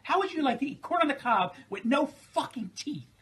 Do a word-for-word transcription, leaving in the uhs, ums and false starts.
How would you like to eat corn on the cob with no fucking teeth?